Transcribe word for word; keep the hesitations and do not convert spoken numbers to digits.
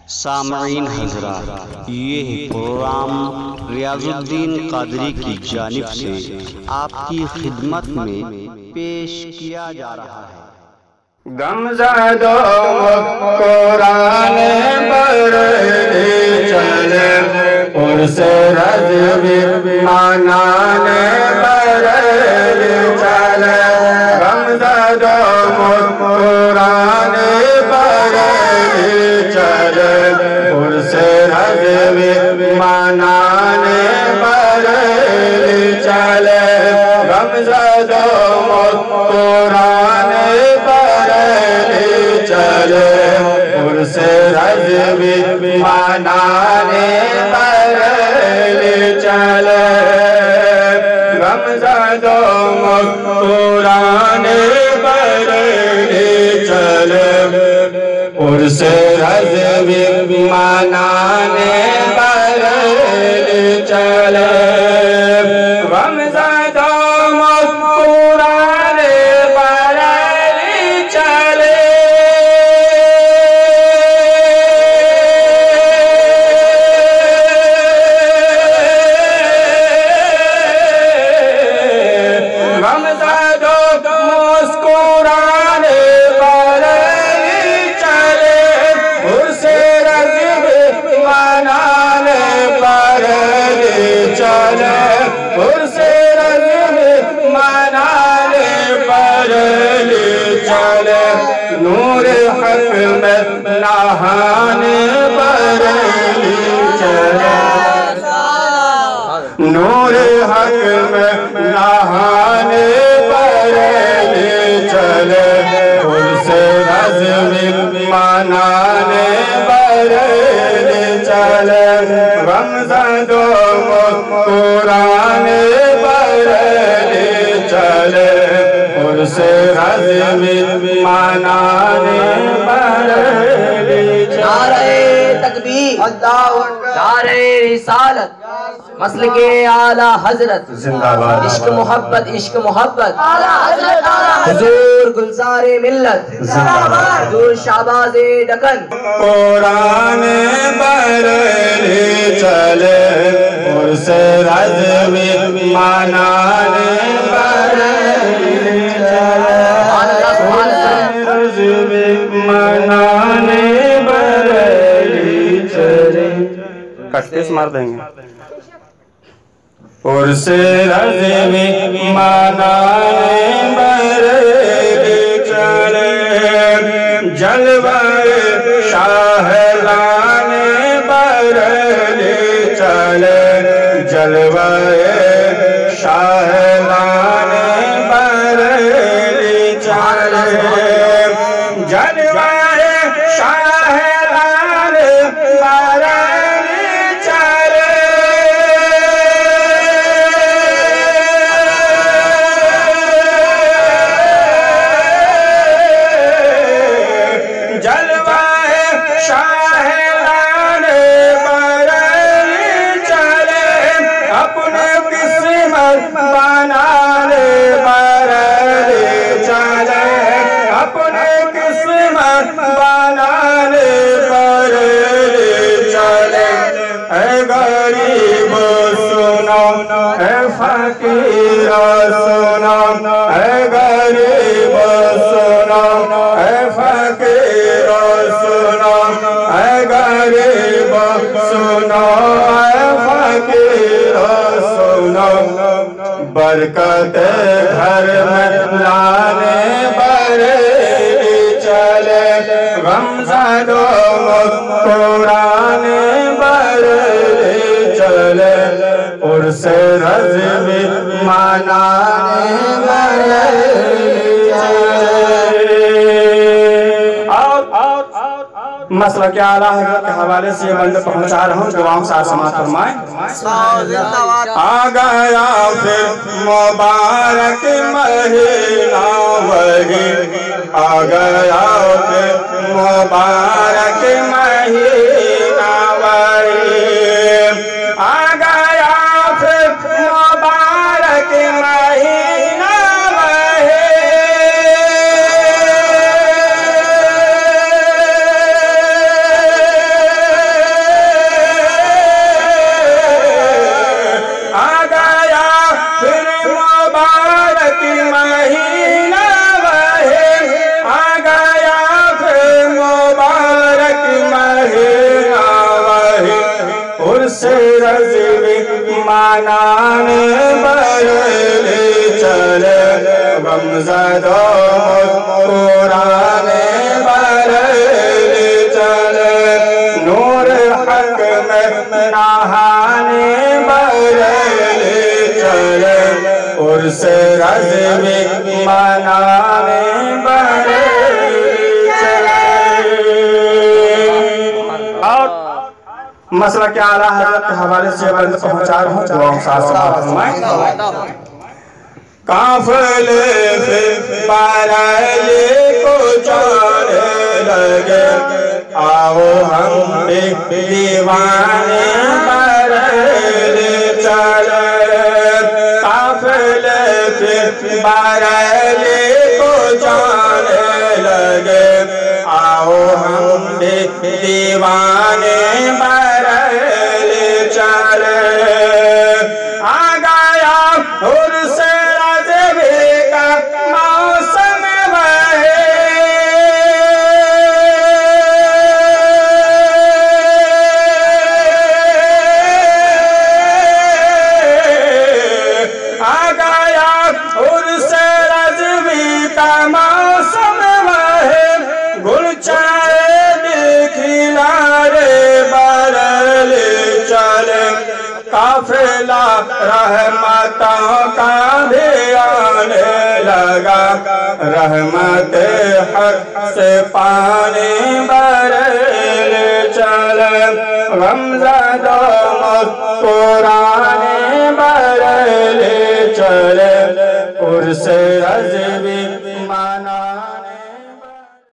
سامعین حضرات، یہ پروگرام ریاض الدین قادری کی جانب سے آپ کی خدمت میں پیش کیا جا رہا ہے۔ غمزدہ قرآن برے چلے پرس رضوی مانان برے چلے غمزدہ قرآن برے چلے پرس رضوی مانان برے چلے غمزدہ قرآن چلے پرس رضوی مانان برے چلے غمزدہ قرآن برے چلے پرس رضوی مانان برے چلے غمزدہ قرآن برے چلے نور حق میں نہان برے چلے نور حق میں نہان برے چلے پرس رضوی مانان برے چلے غمزدہ قرآن برے چلے پرس رضوی مانان برے چلے۔ نعرہ تکبیر، نعرہ رسالت، مسلک اعلیٰ حضرت، عشق محبت عشق محبت، حضور گلزار ملت، حضور شہباز دکن۔ قرآن برے چلے پرس رضوی مانان برے چلے رضوی مانان برے چلے۔ کٹتے سے مار دیں گے۔ پرس رضوی مانان برے چلے جلوہ شاہدان برے چلے جلوہ شاہدان برے چلے جلوہ شاہدان برے چلے جلوہ شاہدان برے چلے اپنے قسمت بنانے برے چلے اپنے قسمت بنانے برے چلے اے غریب سنو اے فقیر سنو اے غریب سنو اے فقیر سنو اے غریب سنو اے فقیر سنو برکت گھر میں لانے برے چلے غمزدہ قرآن برے چلے پرس رضوی مانان برے چلے۔ مسئلہ کیا اعلیٰ حضرت کے حوالے سے یہ بند پہنچا رہا ہوں، جواب سار سماعت فرمائیں۔ آ گیا پھر مبارک مہینہ وہی آ گیا پھر مبارک مہینہ وہی آ گیا پھر مبارک مہینہ وہی منانے برلی چلے غمزدہ مسکرانے برلی چلے نور حق میں نہانے برلی چلے عرس رضوی منانے برلی چلے۔ اور مسئلہ کے اعلیٰ حضرت کے حوالے سے بند پہنچا رہا ہوں دعاؤں ساتھ سماعت فرمائیں۔ قافلے پہ بریلی کو چاڑے لگے آؤ ہم بھی دیوانے بریلی چلے قافلے پہ بریلی کو چاڑے لگے آؤ ہم بھی دیوانے بریلی چلے آ گیا عرس رضوی کا موسم بہے آ گیا عرس رضوی کا موسم بہے گل چائے دل کھلارے برلی چلے قافلہ رحمتوں کا بھی آنے لگا رحمت حق سے پانی برلی چلے غمزدہ مسکرانے برلی چلے عرس رضوی منا